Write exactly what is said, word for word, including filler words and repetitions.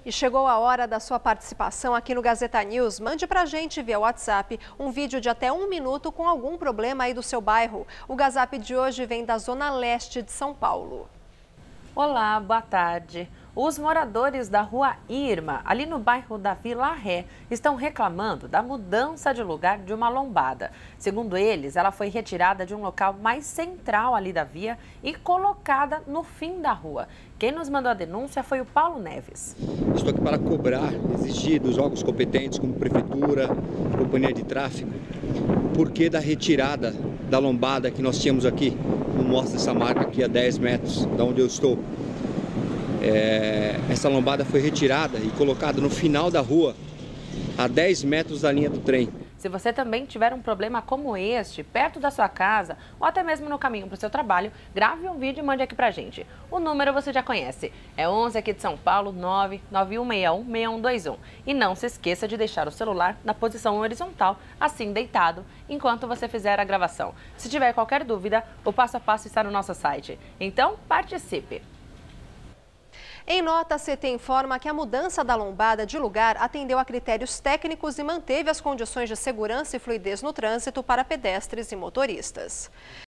E chegou a hora da sua participação aqui no Gazeta News. Mande pra gente via WhatsApp um vídeo de até um minuto com algum problema aí do seu bairro. O Gazap de hoje vem da Zona Leste de São Paulo. Olá, boa tarde. Os moradores da Rua Irma, ali no bairro da Vila Ré, estão reclamando da mudança de lugar de uma lombada. Segundo eles, ela foi retirada de um local mais central ali da via e colocada no fim da rua. Quem nos mandou a denúncia foi o Paulo Neves. Estou aqui para cobrar, exigir dos órgãos competentes, como Prefeitura, Companhia de Tráfego, o porquê da retirada da lombada que nós tínhamos aqui, como mostra essa marca aqui a dez metros de onde eu estou. É, essa lombada foi retirada e colocada no final da rua, a dez metros da linha do trem. Se você também tiver um problema como este, perto da sua casa ou até mesmo no caminho para o seu trabalho, grave um vídeo e mande aqui pra gente. O número você já conhece, é onze aqui de São Paulo, nove nove um seis um seis um dois um. E não se esqueça de deixar o celular na posição horizontal, assim deitado, enquanto você fizer a gravação. Se tiver qualquer dúvida, o passo a passo está no nosso site. Então, participe! Em nota, a C T informa que a mudança da lombada de lugar atendeu a critérios técnicos e manteve as condições de segurança e fluidez no trânsito para pedestres e motoristas.